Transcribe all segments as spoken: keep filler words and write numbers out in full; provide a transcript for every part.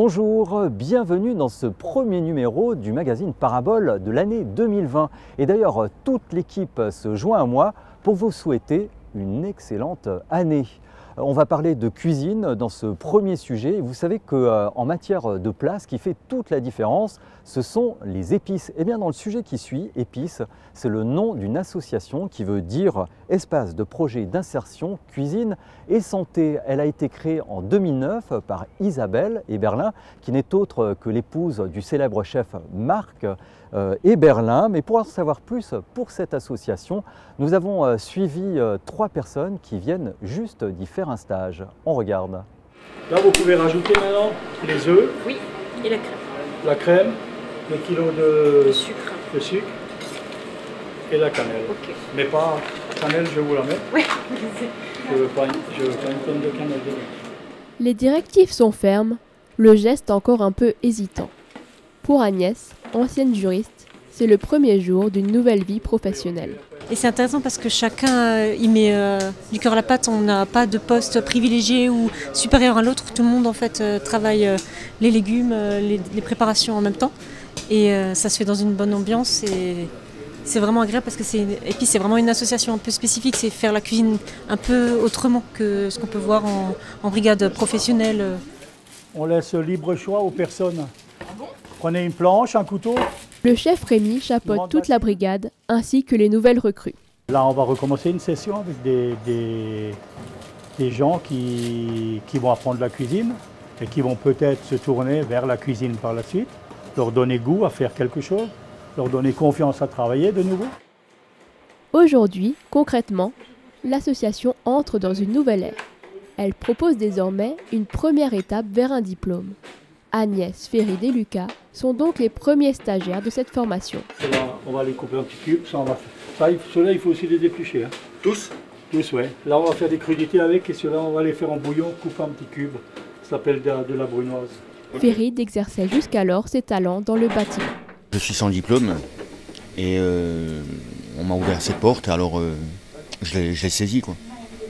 Bonjour, bienvenue dans ce premier numéro du magazine Parabole de l'année deux mille vingt. Et d'ailleurs, toute l'équipe se joint à moi pour vous souhaiter une excellente année. On va parler de cuisine dans ce premier sujet. Vous savez qu'en matière de plats, ce qui fait toute la différence, ce sont les épices. Et bien dans le sujet qui suit, Épices, c'est le nom d'une association qui veut dire Espace de projet d'insertion, cuisine et santé. Elle a été créée en deux mille neuf par Isabelle Eberlin, qui n'est autre que l'épouse du célèbre chef Marc euh, Eberlin. Mais pour en savoir plus pour cette association, nous avons euh, suivi euh, trois personnes qui viennent juste d'y faire un stage. On regarde. Là, vous pouvez rajouter maintenant les œufs. Oui, et la crème. La crème, le kilo de, Le sucre. de sucre et la cannelle. Ok. Mais pas cannelle, je vous la mets. Oui. Je veux pas, je veux pas une tonne de cannelle dedans. Les directives sont fermes, le geste encore un peu hésitant. Pour Agnès, ancienne juriste, c'est le premier jour d'une nouvelle vie professionnelle. Et c'est intéressant parce que chacun euh, y met euh, du cœur à la pâte, on n'a pas de poste privilégié ou supérieur à l'autre, tout le monde en fait euh, travaille euh, les légumes, euh, les, les préparations en même temps et euh, ça se fait dans une bonne ambiance et c'est vraiment agréable parce que c'est et puis c'est vraiment une association un peu spécifique, c'est faire la cuisine un peu autrement que ce qu'on peut voir en, en brigade professionnelle. On laisse libre choix aux personnes. Prenez une planche, un couteau. Le chef Rémi chapeaute toute la brigade ainsi que les nouvelles recrues. Là, on va recommencer une session avec des, des, des gens qui, qui vont apprendre la cuisine et qui vont peut-être se tourner vers la cuisine par la suite, leur donner goût à faire quelque chose, leur donner confiance à travailler de nouveau. Aujourd'hui, concrètement, l'association entre dans une nouvelle ère. Elle propose désormais une première étape vers un diplôme. Agnès, Ferid et Lucas sont donc les premiers stagiaires de cette formation. Là, on va les couper en petits cubes. Ça, on va faire. Ça, ceux-là, il faut aussi les déplucher. Hein. Tous? Tous, oui. Là, on va faire des crudités avec et ceux-là, on va les faire en bouillon, couper en petits cubes. Ça s'appelle de, de la brunoise. Ferid exerçait jusqu'alors ses talents dans le bâtiment. Je suis sans diplôme et euh, on m'a ouvert cette porte, alors euh, je l'ai saisie, quoi.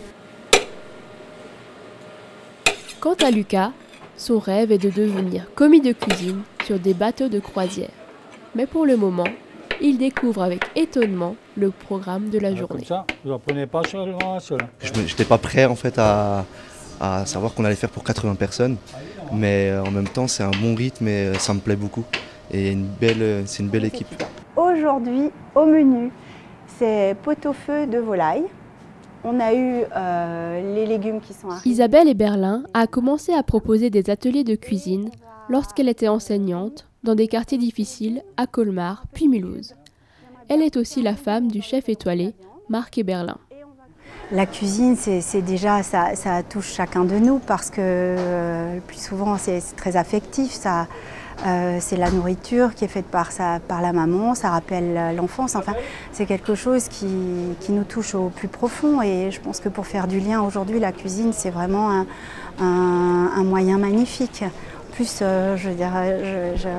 Quant à Lucas, son rêve est de devenir commis de cuisine sur des bateaux de croisière. Mais pour le moment, il découvre avec étonnement le programme de la Alors, journée. Comme ça, vous n'en prenez pas seulement un seul. Je n'étais pas prêt en fait à, à savoir qu'on allait faire pour quatre-vingts personnes, mais euh, en même temps c'est un bon rythme et euh, ça me plaît beaucoup. Et une belle, c'est une belle équipe. Aujourd'hui, au menu, c'est pot-au-feu de volaille. On a eu euh, les légumes qui sont arrivés. Isabelle Eberlin a commencé à proposer des ateliers de cuisine lorsqu'elle était enseignante dans des quartiers difficiles à Colmar puis Mulhouse. Elle est aussi la femme du chef étoilé Marc Eberlin. La cuisine, c'est déjà, ça, ça touche chacun de nous parce que euh, le plus souvent c'est très affectif. Ça, euh, c'est la nourriture qui est faite par, sa, par la maman, ça rappelle l'enfance. Enfin, c'est quelque chose qui, qui nous touche au plus profond et je pense que pour faire du lien aujourd'hui, la cuisine c'est vraiment un, un, un moyen magnifique. En plus, euh, je veux dire, je, je,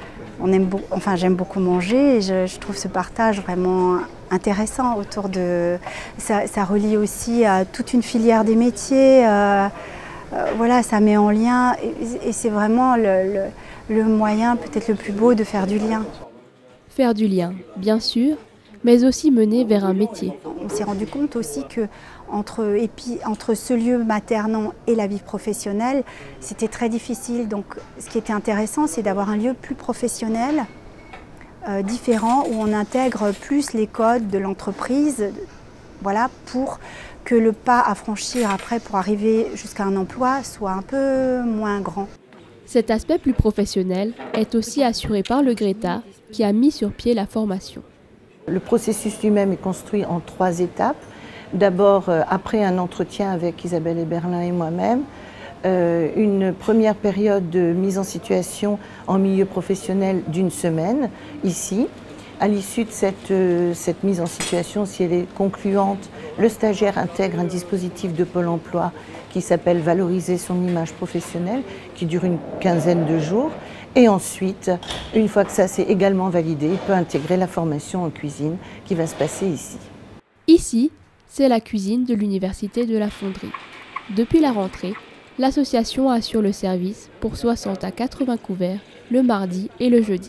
on aime beau, enfin, j'aime beaucoup manger et je, je trouve ce partage vraiment intéressant autour de... Ça, ça relie aussi à toute une filière des métiers. Euh, euh, voilà, ça met en lien et, et c'est vraiment le, le le moyen peut-être le plus beau de faire du lien. Faire du lien, bien sûr, mais aussi mener vers un métier. On s'est rendu compte aussi que entre, et puis, entre ce lieu maternant et la vie professionnelle, c'était très difficile. Donc ce qui était intéressant, c'est d'avoir un lieu plus professionnel, euh, différent, où on intègre plus les codes de l'entreprise, voilà, pour que le pas à franchir après pour arriver jusqu'à un emploi soit un peu moins grand. Cet aspect plus professionnel est aussi assuré par le Greta, qui a mis sur pied la formation. Le processus lui-même est construit en trois étapes. D'abord, euh, après un entretien avec Isabelle Eberlin et moi-même, euh, une première période de mise en situation en milieu professionnel d'une semaine, ici. À l'issue de cette, euh, cette mise en situation, si elle est concluante, le stagiaire intègre un dispositif de Pôle emploi qui s'appelle « Valoriser son image professionnelle », qui dure une quinzaine de jours. Et ensuite, une fois que ça c'est également validé, il peut intégrer la formation en cuisine qui va se passer ici. Ici, c'est la cuisine de l'Université de la Fonderie. Depuis la rentrée, L'association assure le service pour soixante à quatre-vingts couverts le mardi et le jeudi.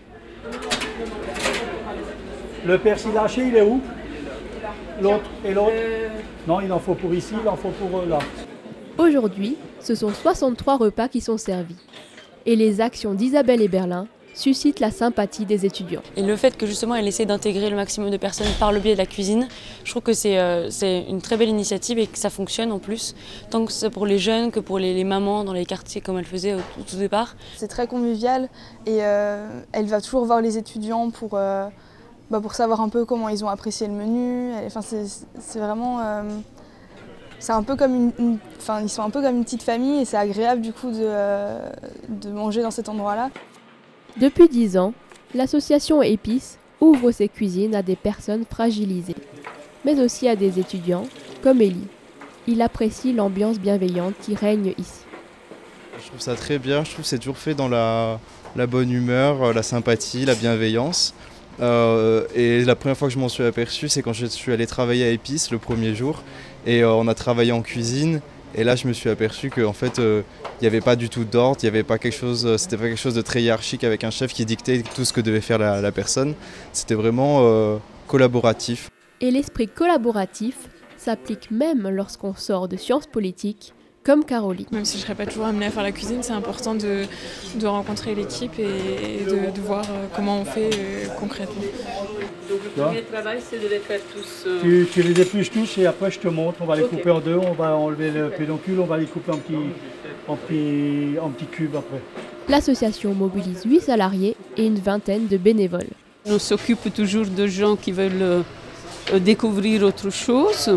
Le persil haché, il est où? L'autre et l'autre? Non, il en faut pour ici, il en faut pour là. Aujourd'hui, ce sont soixante-trois repas qui sont servis. Et les actions d'Isabelle Eberlin suscitent la sympathie des étudiants. Et le fait que justement elle essaie d'intégrer le maximum de personnes par le biais de la cuisine, je trouve que c'est euh, c'est une très belle initiative et que ça fonctionne en plus, tant que c'est pour les jeunes que pour les, les mamans dans les quartiers comme elle faisait au tout, au départ. C'est très convivial et euh, elle va toujours voir les étudiants pour, euh, bah pour savoir un peu comment ils ont apprécié le menu. Enfin, c'est vraiment... Euh, c'est un peu comme une, une, enfin, ils sont un peu comme une petite famille et c'est agréable du coup de, euh, de manger dans cet endroit-là. Depuis dix ans, l'association Épices ouvre ses cuisines à des personnes fragilisées, mais aussi à des étudiants comme Élie. Il apprécie l'ambiance bienveillante qui règne ici. Je trouve ça très bien, je trouve que c'est toujours fait dans la, la bonne humeur, la sympathie, la bienveillance. Euh, et la première fois que je m'en suis aperçu, c'est quand je suis allé travailler à Épices le premier jour. Et euh, on a travaillé en cuisine. Et là, je me suis aperçu qu'en fait, il euh, n'y avait pas du tout d'ordre, il n'y avait pas quelque chose, c'était pas quelque chose de très hiérarchique avec un chef qui dictait tout ce que devait faire la, la personne. C'était vraiment euh, collaboratif. Et l'esprit collaboratif s'applique même lorsqu'on sort de sciences politiques, comme Caroline. Même si je ne serais pas toujours amenée à faire la cuisine, c'est important de, de rencontrer l'équipe et de, de voir comment on fait euh, concrètement. Donc le premier travail, c'est de les faire tous... Euh... Tu, tu les épluches tous et après je te montre, on va les okay. couper en deux, on va enlever le pédoncule, on va les couper en petits, en petits, en petits cubes après. L'association mobilise huit salariés et une vingtaine de bénévoles. On s'occupe toujours de gens qui veulent euh, découvrir autre chose.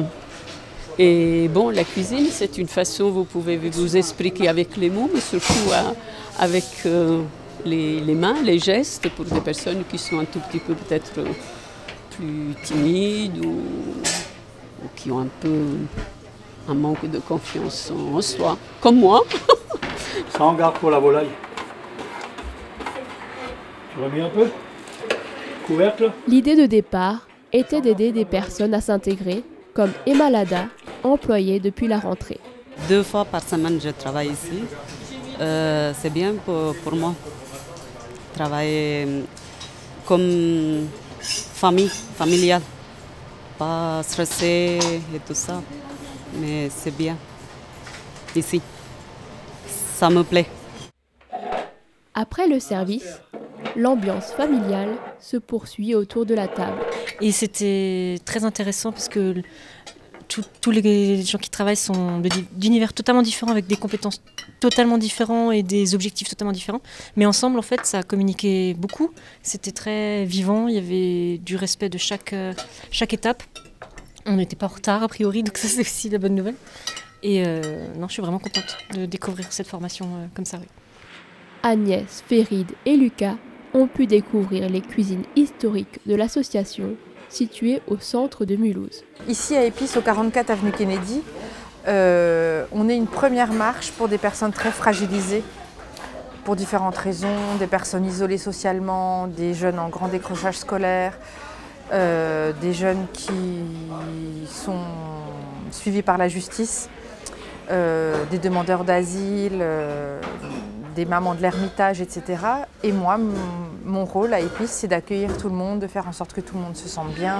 Et bon, la cuisine, c'est une façon, vous pouvez vous expliquer avec les mots, mais surtout à, avec euh, les, les mains, les gestes, pour des personnes qui sont un tout petit peu peut-être plus timides ou, ou qui ont un peu un manque de confiance en soi, comme moi. Ça en garde pour la volaille. Tu remets un peu? Couvercle. L'idée de départ était d'aider des personnes à s'intégrer, comme Emma Lada, employée depuis la rentrée. Deux fois par semaine, je travaille ici. Euh, c'est bien pour, pour moi. Travailler comme famille, familiale. Pas stressé et tout ça. Mais c'est bien. Ici. Ça me plaît. Après le service, l'ambiance familiale se poursuit autour de la table. Et c'était très intéressant parce que tous les gens qui travaillent sont d'univers totalement différents, avec des compétences totalement différentes et des objectifs totalement différents. Mais ensemble, en fait, ça a communiqué beaucoup. C'était très vivant, il y avait du respect de chaque, chaque étape. On n'était pas en retard, a priori, donc ça, c'est aussi la bonne nouvelle. Et euh, non, je suis vraiment contente de découvrir cette formation euh, comme ça. Oui. Agnès, Féride et Lucas ont pu découvrir les cuisines historiques de l'association située au centre de Mulhouse. Ici à Épices, au quarante-quatre avenue Kennedy, euh, on est une première marche pour des personnes très fragilisées, pour différentes raisons, des personnes isolées socialement, des jeunes en grand décrochage scolaire, euh, des jeunes qui sont suivis par la justice, euh, des demandeurs d'asile, euh, des mamans de l'Ermitage, et cetera. Et moi, mon rôle à Épices, c'est d'accueillir tout le monde, de faire en sorte que tout le monde se sente bien.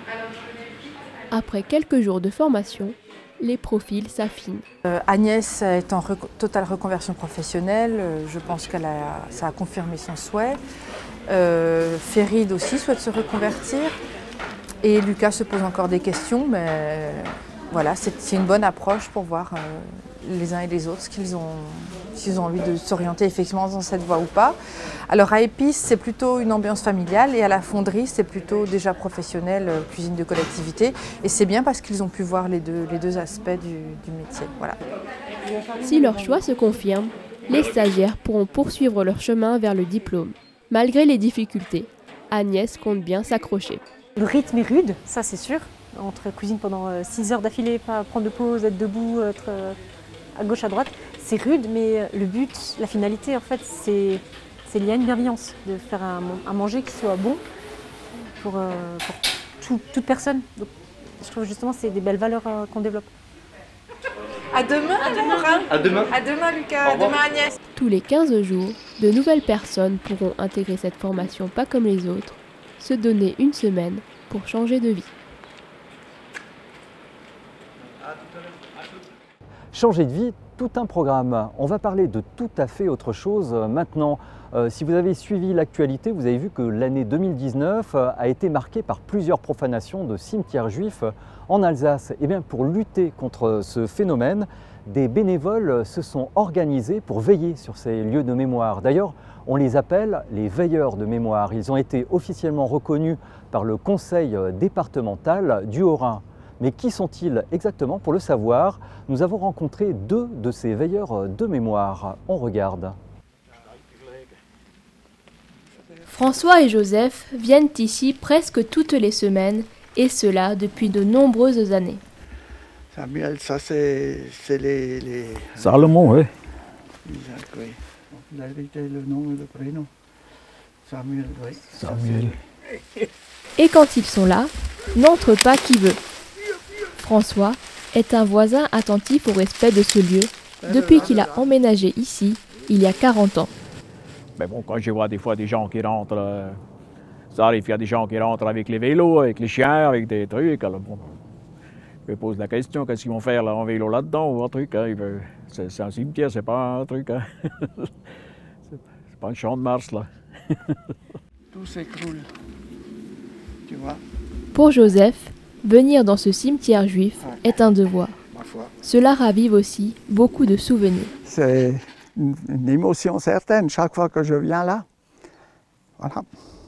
Après quelques jours de formation, les profils s'affinent. Euh, Agnès est en rec- totale reconversion professionnelle, euh, je pense que ça a confirmé son souhait. Euh, Féride aussi souhaite se reconvertir. Et Lucas se pose encore des questions, mais euh, voilà, c'est une bonne approche pour voir euh, les uns et les autres, ce qu'ils ont, s'ils ont envie de s'orienter effectivement dans cette voie ou pas. Alors à Épices, c'est plutôt une ambiance familiale et à la fonderie, c'est plutôt déjà professionnel, euh, cuisine de collectivité. Et c'est bien parce qu'ils ont pu voir les deux, les deux aspects du, du métier. Voilà. Si leur choix se confirme, les stagiaires pourront poursuivre leur chemin vers le diplôme. Malgré les difficultés, Agnès compte bien s'accrocher. Le rythme est rude, ça c'est sûr. Entre cuisine pendant six heures d'affilée, pas prendre de pause, être debout, être à gauche, à droite, c'est rude, mais le but, la finalité, en fait, c'est lié à une bienveillance, de faire un, un manger qui soit bon pour, euh, pour tout, toute personne. Donc, je trouve justement que c'est des belles valeurs euh, qu'on développe. À demain, alors, hein. À demain. À demain, Lucas. À demain, Agnès. Tous les quinze jours, de nouvelles personnes pourront intégrer cette formation pas comme les autres, se donner une semaine pour changer de vie. Changer de vie, tout un programme. On va parler de tout à fait autre chose maintenant. Euh, si vous avez suivi l'actualité, vous avez vu que l'année deux mille dix-neuf a été marquée par plusieurs profanations de cimetières juifs en Alsace. Et bien, pour lutter contre ce phénomène, des bénévoles se sont organisés pour veiller sur ces lieux de mémoire. D'ailleurs, on les appelle les veilleurs de mémoire. Ils ont été officiellement reconnus par le conseil départemental du Haut-Rhin. Mais qui sont-ils exactement? Pour le savoir, nous avons rencontré deux de ces veilleurs de mémoire. On regarde. François et Joseph viennent ici presque toutes les semaines, et cela depuis de nombreuses années. Samuel, ça c'est les, les... Salomon, oui. Exact, oui. Il a hérité le nom et le prénom. Samuel, oui. Samuel. Et quand ils sont là, n'entre pas qui veut. François est un voisin attentif au respect de ce lieu depuis qu'il a emménagé ici il y a quarante ans. Mais bon, quand je vois des fois des gens qui rentrent, euh, ça arrive, il y a des gens qui rentrent avec les vélos, avec les chiens, avec des trucs. Alors bon, je me pose la question, qu'est-ce qu'ils vont faire là, en vélo là-dedans ou un truc, hein, c'est un cimetière, c'est pas un truc, hein. C'est pas un champ de Mars là. Tout s'écroule, tu vois. Pour Joseph, venir dans ce cimetière juif est un devoir. Cela ravive aussi beaucoup de souvenirs. C'est une, une émotion certaine chaque fois que je viens là. Voilà.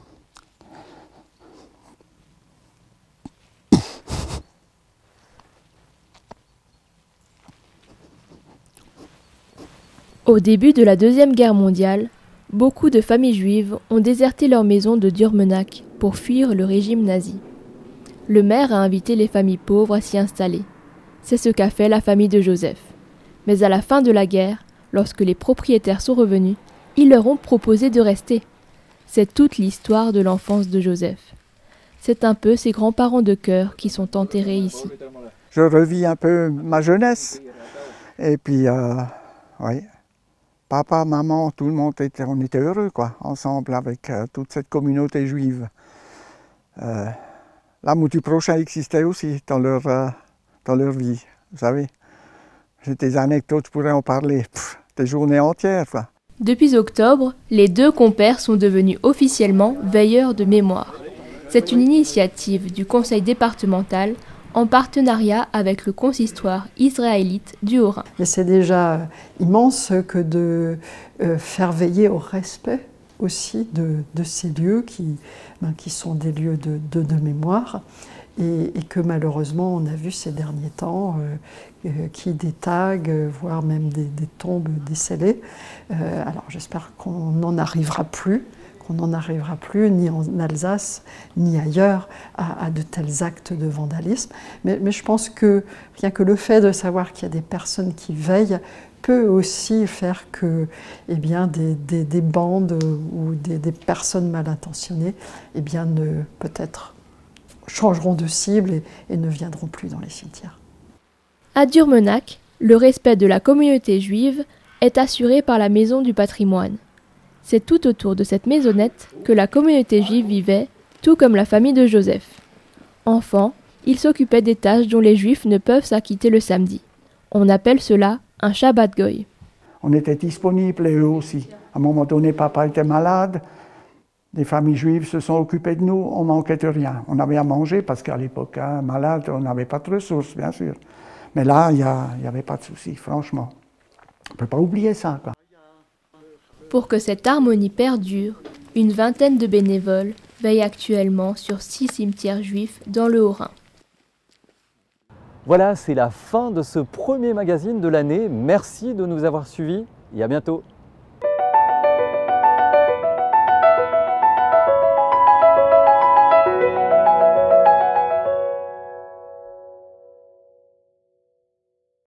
Au début de la Deuxième Guerre mondiale, beaucoup de familles juives ont déserté leur maison de Durmenach pour fuir le régime nazi. Le maire a invité les familles pauvres à s'y installer. C'est ce qu'a fait la famille de Joseph. Mais à la fin de la guerre, lorsque les propriétaires sont revenus, ils leur ont proposé de rester. C'est toute l'histoire de l'enfance de Joseph. C'est un peu ses grands-parents de cœur qui sont enterrés ici. Je revis un peu ma jeunesse. Et puis, euh, oui, papa, maman, tout le monde était, on était heureux, quoi, ensemble avec euh, toute cette communauté juive. Euh, L'amour du prochain existait aussi dans leur, euh, dans leur vie, vous savez. J'ai des anecdotes, je pourrais en parler, pff, des journées entières, quoi. Depuis octobre, les deux compères sont devenus officiellement veilleurs de mémoire. C'est une initiative du conseil départemental en partenariat avec le consistoire israélite du Haut-Rhin. Et c'est déjà immense que de euh, faire veiller au respect aussi de, de ces lieux qui, ben, qui sont des lieux de, de, de mémoire et, et que malheureusement on a vu ces derniers temps euh, euh, qui des tags, euh, voire même des, des tombes décellées. Euh, alors j'espère qu'on n'en arrivera plus, qu'on n'en arrivera plus ni en Alsace ni ailleurs à, à de tels actes de vandalisme. Mais, mais je pense que rien que le fait de savoir qu'il y a des personnes qui veillent peut aussi faire que eh bien, des, des, des bandes ou des, des personnes mal intentionnées eh bien, ne, peut-être changeront de cible et, et ne viendront plus dans les cimetières. À Durmenach, le respect de la communauté juive est assuré par la Maison du patrimoine. C'est tout autour de cette maisonnette que la communauté juive vivait, tout comme la famille de Joseph. Enfant, il s'occupait des tâches dont les juifs ne peuvent s'acquitter le samedi. On appelle cela un Shabbat Goy. On était disponibles et eux aussi. À un moment donné, papa était malade. Les familles juives se sont occupées de nous. On manquait de rien. On avait à manger parce qu'à l'époque, hein, malade, on n'avait pas de ressources, bien sûr. Mais là, il n'y avait pas de souci, franchement. On ne peut pas oublier ça, quoi. Pour que cette harmonie perdure, une vingtaine de bénévoles veillent actuellement sur six cimetières juifs dans le Haut-Rhin. Voilà, c'est la fin de ce premier magazine de l'année. Merci de nous avoir suivis et à bientôt.